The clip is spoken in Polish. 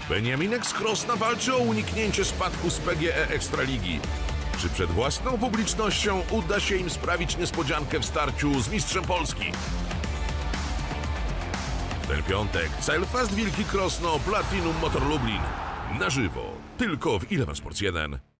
Beniaminek z Krosna walczy o uniknięcie spadku z PGE Ekstraligi. Czy przed własną publicznością uda się im sprawić niespodziankę w starciu z mistrzem Polski? W ten piątek Celfast Wilki Krosno Platinum Motor Lublin. Na żywo, tylko w Eleven Sports 1.